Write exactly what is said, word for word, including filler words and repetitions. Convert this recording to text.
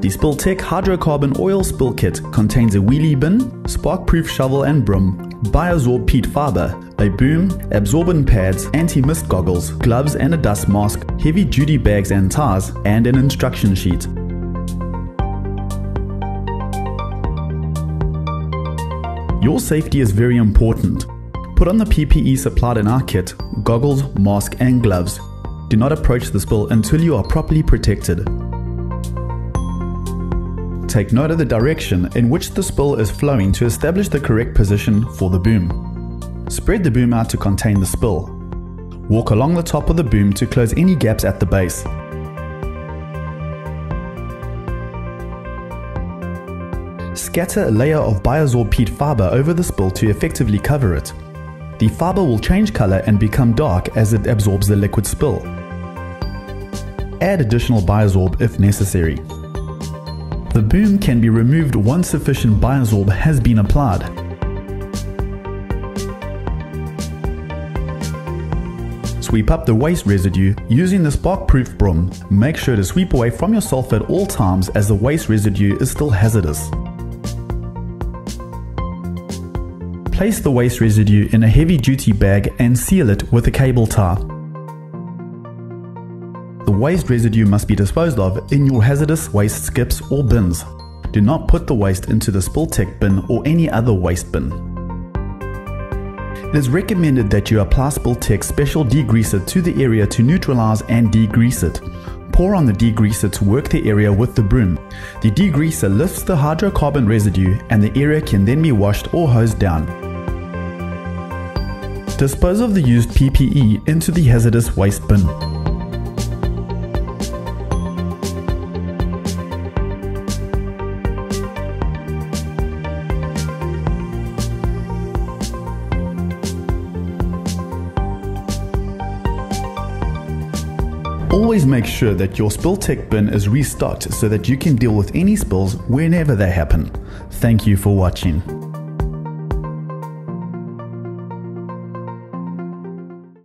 The Spilltech Hydrocarbon Oil Spill Kit contains a wheelie bin, spark-proof shovel and broom, BIOZORB peat fibre, a boom, absorbent pads, anti-mist goggles, gloves and a dust mask, heavy-duty bags and ties, and an instruction sheet. Your safety is very important. Put on the P P E supplied in our kit, goggles, mask and gloves. Do not approach the spill until you are properly protected. Take note of the direction in which the spill is flowing to establish the correct position for the boom. Spread the boom out to contain the spill. Walk along the top of the boom to close any gaps at the base. Scatter a layer of BIOZORB peat fibre over the spill to effectively cover it. The fibre will change colour and become dark as it absorbs the liquid spill. Add additional BIOZORB if necessary. The boom can be removed once sufficient BIOZORB has been applied. Sweep up the waste residue using the spark-proof broom. Make sure to sweep away from yourself at all times as the waste residue is still hazardous. Place the waste residue in a heavy-duty bag and seal it with a cable tie. The waste residue must be disposed of in your hazardous waste skips or bins. Do not put the waste into the Spilltech bin or any other waste bin. It is recommended that you apply Spilltech special degreaser to the area to neutralize and degrease it. Pour on the degreaser to work the area with the broom. The degreaser lifts the hydrocarbon residue and the area can then be washed or hosed down. Dispose of the used P P E into the hazardous waste bin. Always make sure that your Spilltech bin is restocked so that you can deal with any spills whenever they happen. Thank you for watching.